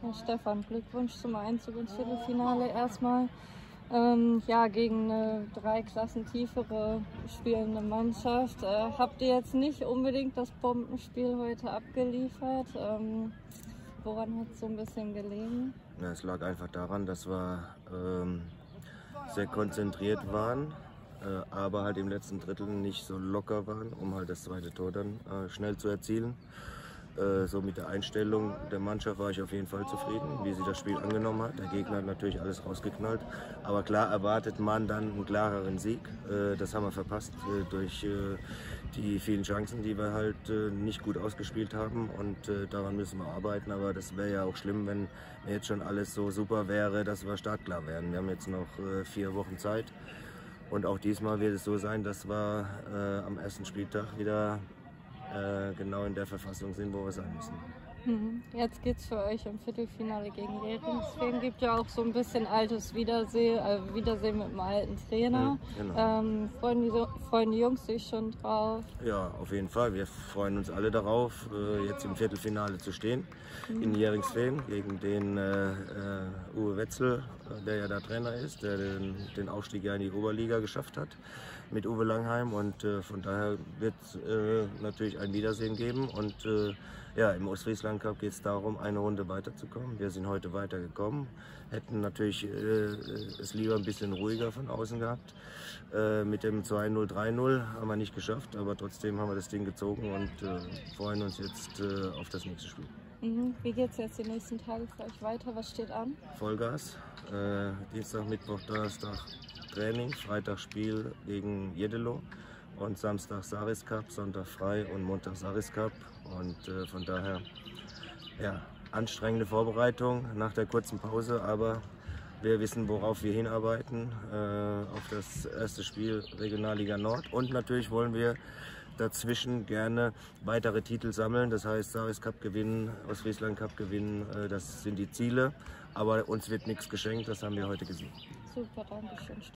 Ja, Stefan, Glückwunsch zum Einzug ins Viertelfinale erstmal. Ja, gegen eine 3 Klassen tiefere spielende Mannschaft. Habt ihr jetzt nicht unbedingt das Bombenspiel heute abgeliefert? Woran hat es so ein bisschen gelegen? Ja, es lag einfach daran, dass wir sehr konzentriert waren, aber halt im letzten Drittel nicht so locker waren, um halt das zweite Tor dann schnell zu erzielen. So mit der Einstellung der Mannschaft war ich auf jeden Fall zufrieden, wie sie das Spiel angenommen hat. Der Gegner hat natürlich alles rausgeknallt, aber klar erwartet man dann einen klareren Sieg. Das haben wir verpasst durch die vielen Chancen, die wir halt nicht gut ausgespielt haben, und daran müssen wir arbeiten. Aber das wäre ja auch schlimm, wenn jetzt schon alles so super wäre, dass wir startklar wären. Wir haben jetzt noch 4 Wochen Zeit, und auch diesmal wird es so sein, dass wir am ersten Spieltag wieder genau in der Verfassung sind, wo wir sein müssen. Jetzt geht es für euch im Viertelfinale gegen Jähringsfehn. Gibt ja auch so ein bisschen altes Wiedersehen mit dem alten Trainer. Genau. Freuen die Jungs sich schon drauf? Ja, auf jeden Fall. Wir freuen uns alle darauf, jetzt im Viertelfinale zu stehen in Jähringsfehn gegen den Uwe Wetzel, der ja da Trainer ist, der den Aufstieg ja in die Oberliga geschafft hat mit Uwe Langheim, und von daher wird es natürlich ein Wiedersehen geben, und ja, im Ostfriesland Cup geht es darum, eine Runde weiterzukommen. Wir sind heute weitergekommen, hätten natürlich es lieber ein bisschen ruhiger von außen gehabt. Mit dem 2-0, 3-0 haben wir nicht geschafft, aber trotzdem haben wir das Ding gezogen und freuen uns jetzt auf das nächste Spiel. Wie geht es jetzt die nächsten Tage für euch weiter? Was steht an? Vollgas. Dienstag, Mittwoch, Donnerstag Training, Freitag Spiel gegen Jeddelo und Samstag Saris Cup, Sonntag frei und Montag Saris Cup. Und von daher, ja, anstrengende Vorbereitung nach der kurzen Pause, aber wir wissen, worauf wir hinarbeiten, auf das erste Spiel Regionalliga Nord, und natürlich wollen wir dazwischen gerne weitere Titel sammeln, das heißt Saris Cup gewinnen, Ostfriesland Cup gewinnen, das sind die Ziele, aber uns wird nichts geschenkt, das haben wir heute gesehen. Super, danke schön.